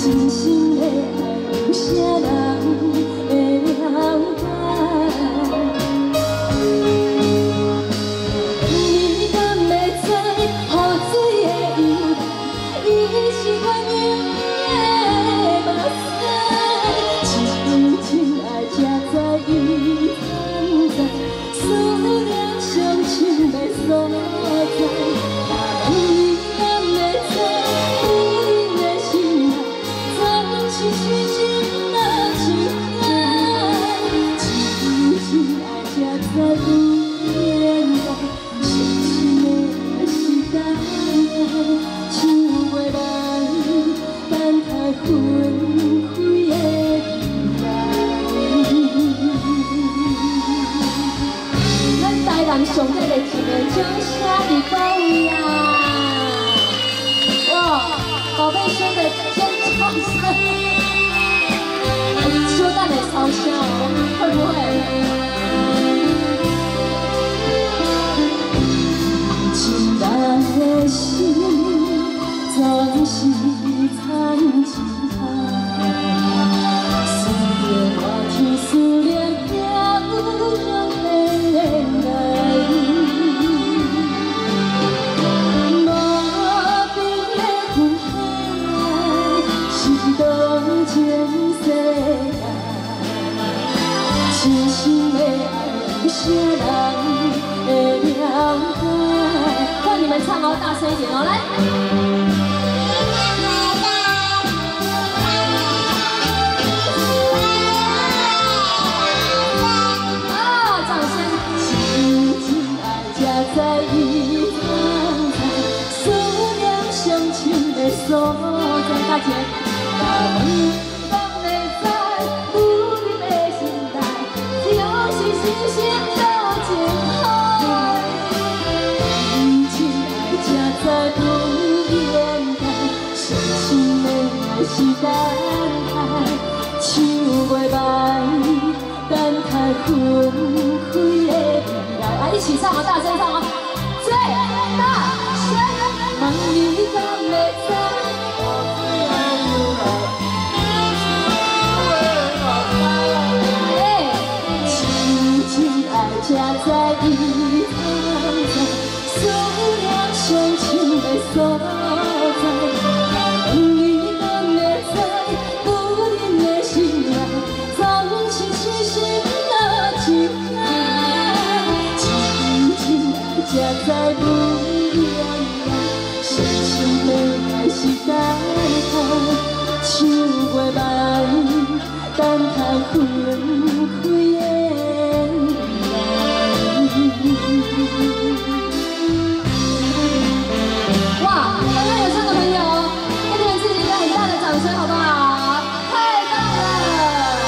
真心的爱，有啥人会了解？你敢要知，雨水的由来，伊是我永远的目屎。真真爱才知伊存在，思念伤深的所在。 上海的一个掌声伫到位啊！哇，宝贝兄的尖叫声，说蛋的超香哦，会不会？情人的心总是藏情海，思念我天思念飘浪的爱。 真心的爱，有啥人会了解？换你们唱哦，大声一点哦，来！啊，掌声！真真爱才知伊存在，思念伤深的所在，大姐。 是等待，树袂歪，等待分开的未来。啊，一起唱啊，大声唱啊！最大声，问你敢会知？真真爱才知伊存在，思念伤深的所在。 才知不一样，深深的爱是等待，树袂歪，等待分开的未来。哇，刚刚有唱的朋友，给你们自己一个很大的掌声，好不好？太棒了，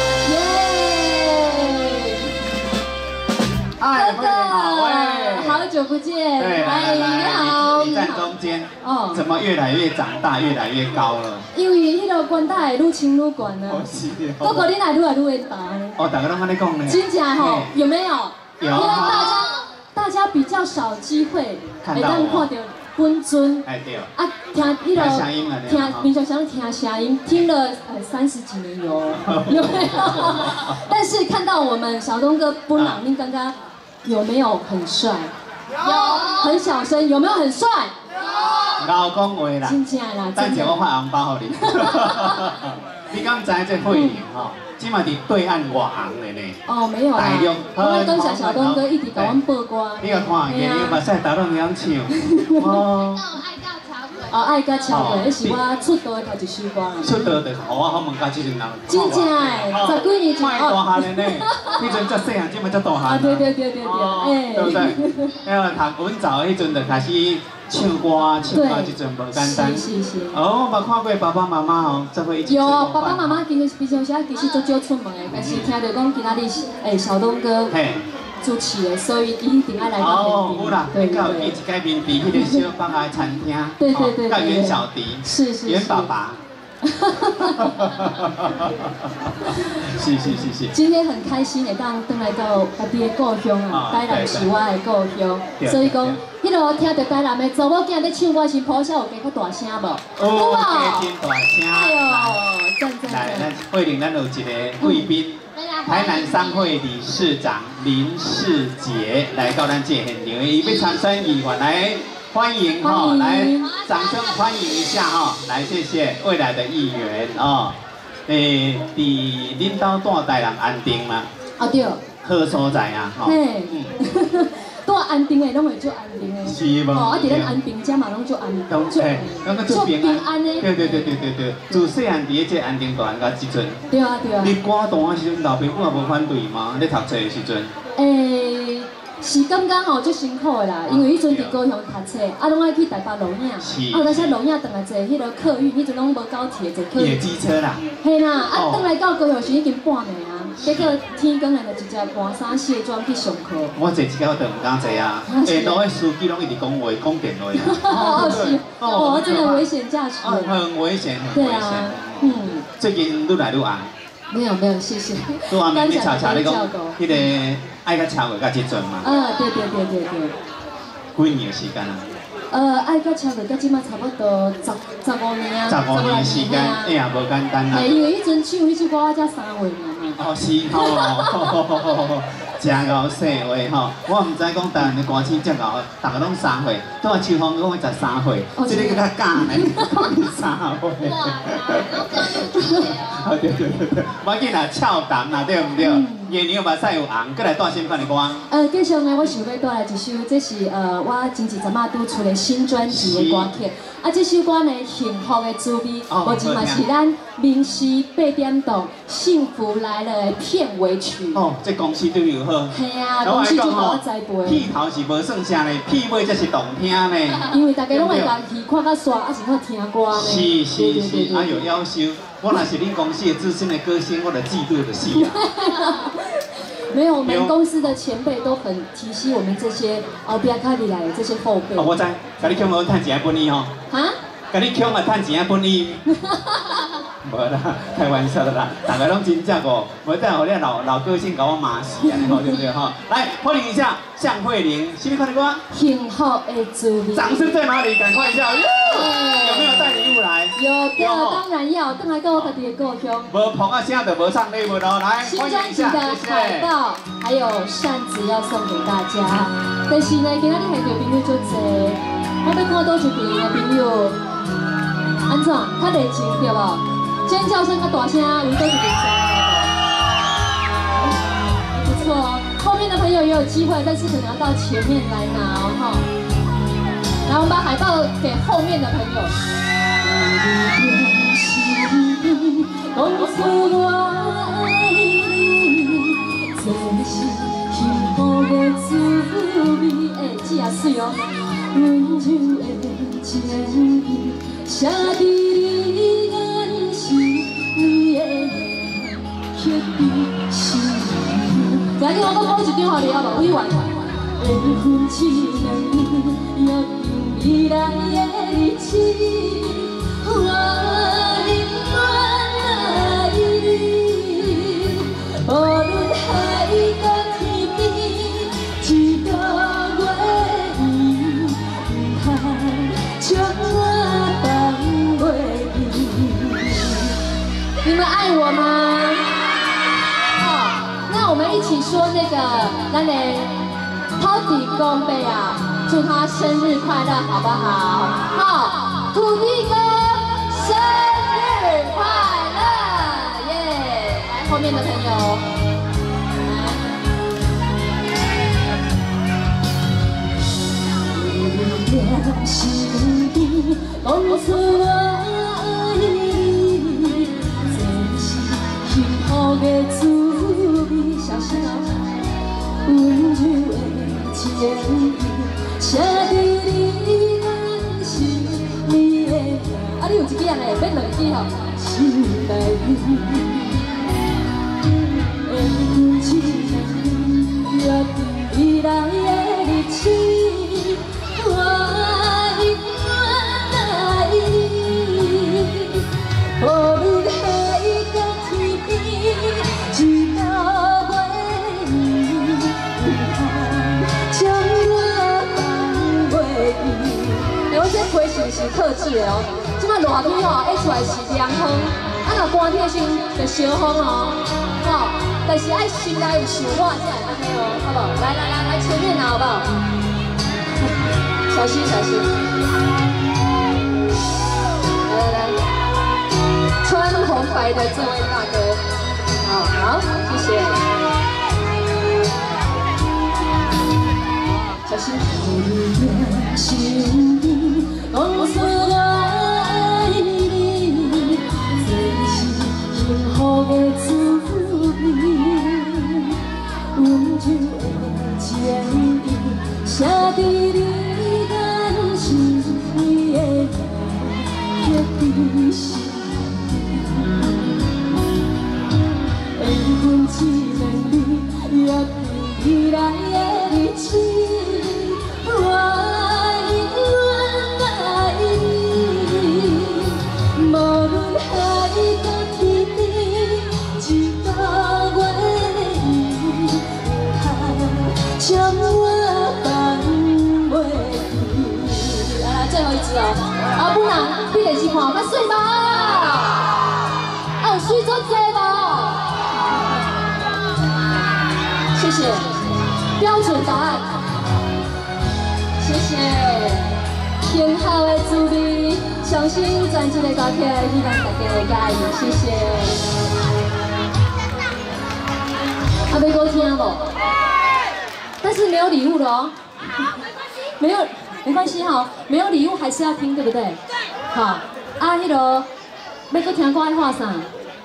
耶！哥哥。 好久不见，哎，你好， 你在中间，哦，怎么越来越长大，越来越高了？ 因为迄个管大会愈清愈悬啊，不过你来愈来愈会大。 哦，大家都安尼讲呢。 真正吼，有没有？ 有。因为大家比较少机会会当看到本尊。 哎对。 啊，听迄个听民众想听声音，听了30几年有没有？但是看到我们小东哥本人，你刚刚有没有很帅？ 有，很小声，有没有很帅？有。 老讲话啦。 真正啦， 等下我发红包给你。你敢知这慧玲吼，即嘛伫对岸外红的呢？哦， 没有啦。大陆。我感谢小东哥一直给我们播歌。 你有看见？你目屎大拢会晓唱。哦。 哦，爱甲超过，迄是我出道的头一首歌。 出道就我好问家这阵人。 真正诶，10几年前。 大汉的呢，迄阵才细汉，即嘛才大汉。啊， 对，哎， 对不对？因为读阮早迄阵就开始唱歌，即阵无简单。是。哦，我看过爸爸妈妈哦，这会一起。有，爸爸妈妈其实平常时其实足少出门的，但是听到讲今仔日小东哥。主持的，所以一定要来到哦，有啦，对，到伊一改面伫迄个小放的餐厅，对，甲袁小迪，是，袁爸爸。是。 今天很开心会当回来到家己的故乡啊，台南是我的故乡，所以讲，迄落听到台南的查某囝在唱歌时，咆哮有加较大声无？ 有啊，真大声。哎呦， 咱慧玲，咱有一个贵宾，台南商会理事长林世杰来到咱这现场，伊要参选议员来。 欢迎哈，来，掌声欢迎一下哈，来谢谢未来的议员哦。伫恁兜住台南安定嘛？ 啊对。 好所在啊，吼。 嘿。住安定的拢会足安定的。 是无？ 哦，啊伫咱安平遮嘛拢足安定。 足平安的。对。自细汉伫这安定大汉到即阵。 对啊。 你歌单的时阵，老爸母也无反对吗？你读册的时阵？ 是感觉吼足辛苦的啦，因为迄阵伫高雄读册，啊，拢爱去台北录影，啊，那些录影转来坐迄个客运，迄阵拢无高铁坐客运。夜机车啦。 嘿啦，啊，转来到高雄时已经半暝啊，结果天光了就直接搬衫卸妆去上课。 我坐一脚都唔敢坐啊，路的司机拢一直讲话，讲电话。 哦，真的危险驾驶。 很危险，很危险。最近愈来愈红。 没有，谢谢。 拄下面你查你讲，迄个。 爱到超过到即阵嘛？ 对。 几年时间啊？ 爱到超过到即马差不多15年啊。 15年时间，哎呀，无简单啊。 因为迄阵唱迄首歌，我才3岁嘛。 哦，是哦。真够细话吼，我唔知讲台湾的歌星真够，大家拢3岁，拄啊秋风讲我13岁，这个较假呢，讲你3岁。对，我紧来俏谈啦，对唔对？月娘目屎有红，过来带新款的歌。 继续呢，我想要带来一首，这是我前一阵仔拄出的新专辑的歌曲。啊，这首歌呢，幸福的滋味，目前嘛是咱明视8点档《幸福来了》的片尾曲。 哦，这公司对你好。 系啊，公司就帮我栽培。 片头是无算啥嘞，片尾才是动听呢。 因为大家拢会家己看较爽，还是好听歌呢。 是，啊有要求。我若是恁公司的资深的歌星，我就嫉妒的死啊。 没有，我们公司的前辈都很提携我们这些比较卡里来的这些后辈。 我知，甲你抢我趁钱本意吼。 啊？ 甲你抢啊趁钱本意。无啦，开玩笑的啦，大家拢真正哦，无等互你老歌星甲我骂死啊，对不对吼？来，欢迎一下向慧玲，什么款的歌？ 幸福的滋味。 掌声在哪里？赶快一下！有没有带礼物来？ 有，当然要，等来到我家己的故乡。 无捧啊，声就无送礼物咯，来， 新专辑的海报还有扇子要送给大家。但是呢，今仔日现场朋友足济，我要看多一边的朋友，安怎？较热情对无？ 尖叫声和大声，我们都是领先的，不错哦。后面的朋友也有机会，但是可能要到前面来拿哦哈。来，我们把海报给后面的朋友。哎，记啊水哦。今日我讲一张互你好无？委婉。缘分只能约定未来的日子，我宁愿爱你，无论海角天边，一道月圆，不通将我放袂记。你们爱我吗？ 我们一起说那个，咱的抛底公贝啊，祝他生日快乐，好不好？好，土地哥生日快乐，耶！来，后面的朋友，小心哦！温柔的情意，写在你咱心里的啊，你有一支人嘞，变两支吼。心内缘分只能约定未来的日子，我宁愿爱你，无论海角天边，一道。 我这回是客气的哦，即摆热大腿吼，一出来是凉风，啊，若寒天时就烧风哦，吼。但是爱心内有想我才会安尼哦，好不好？来，前面拿好不好？小心小心。来，穿红白的这位大哥，好，谢谢。小心。讲出我爱你，这是幸福的滋味。温柔的情意，写在你眼心里的刻在心。缘分只免你约定未来的日子。 啊，不然你电视看较水无？啊，有水做济无？谢谢，标准答案。谢谢，挺好的滋味，相信专辑的歌曲，希望大家会介意。谢谢。啊，要搁听无？但是没有礼物了哦，没有。 没关系哈，没有礼物还是要听，对不对？对。好，啊，迄个要搁听歌爱画啥？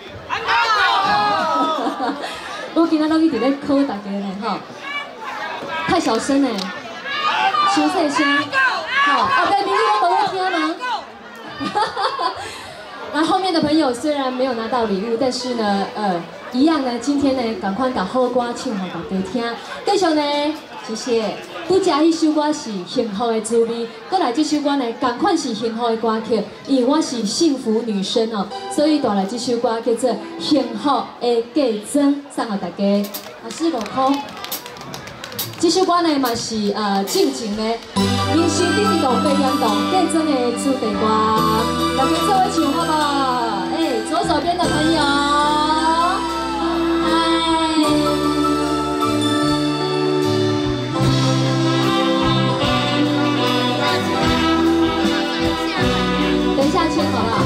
我今仔拢一直在考大家呢，哈。太小声嘞，伤细声。好，啊，对，明天我无听吗？那后面的朋友虽然没有拿到礼物，但是呢，一样呢，今天呢，赶快把好歌唱给大家听。继续呢，谢谢。 拄只迄首歌是幸福的滋味，过来这首歌呢，同款是幸福的歌曲，因为我是幸福女生哦，所以带来这首歌叫做《幸福的嫁妆》，送给大家，也是5块。这首歌呢嘛是进前的人生第2档8点档嫁妆的主题歌，大家做伙唱好不好？左手边的朋友，等一下签好不好？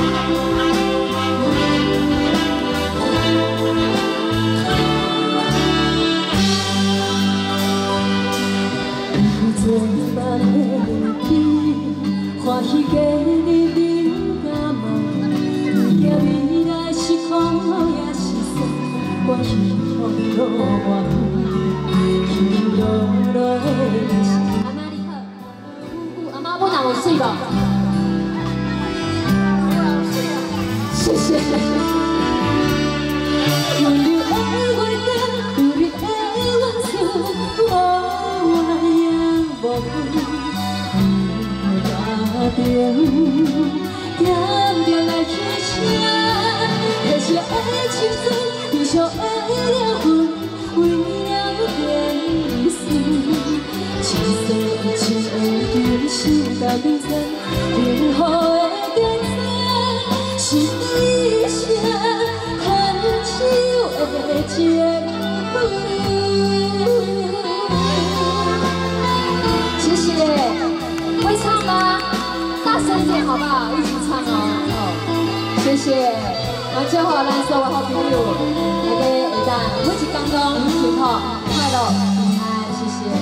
欢喜加你人甲梦，惊未来是苦也是酸，我希望路远，希望路的是。阿妈你好，阿妈我哪有水无？谢谢。温柔的月光，如日的晚霞，我也无悔。 点点来提醒，那些爱情中你笑的灵魂，为了变心。青涩的情爱，心到底层，幸福的点灯，是一声很久的结婚。谢谢，会唱吗？ 大声一点好不好？一起唱哦！谢谢。那最后咱所有好朋友，大家会当每一天拢幸福快乐平安，谢谢。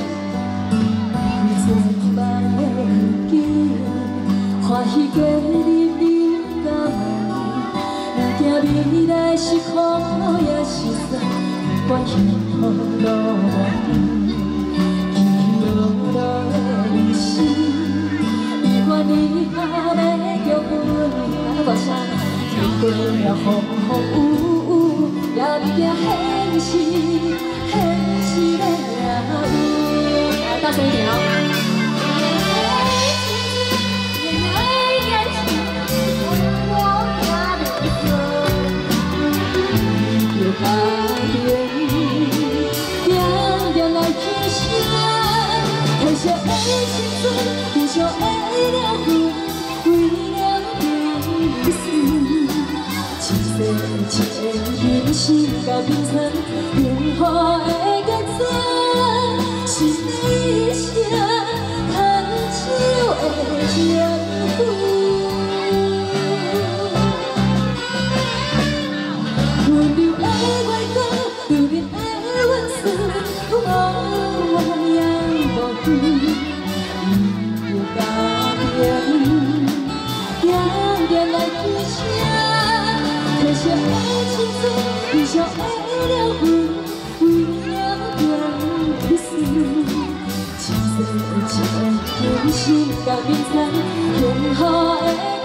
欢喜加你人甲梦，惊未来是苦也是酸，不管幸福路远，去路的人生。 你若要叫阮，咱个声，经过了风雨，也必定现实的路。来，大声一点哦！这爱情中，你笑的灵魂，为了变一个人心甲冰川，幸福的结晶，是你声牵手的情侣。 温柔的月光，如你的温存，我也无惧。伊着家庭，点点来提醒，可惜的青春，悲伤的了分，为了点一丝。一个人心甲冰川，幸福的。